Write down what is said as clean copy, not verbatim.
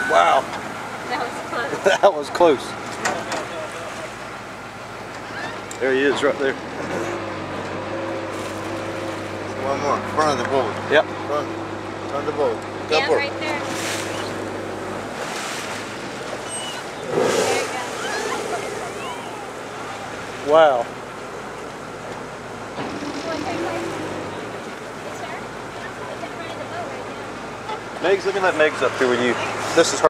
Wow. That was close. That was close. There he is, right there. One more, front of the boat. Yep. Front of the boat. Yeah, right there. There you go. Wow. Megs, let me let Megs up here with you. This is her.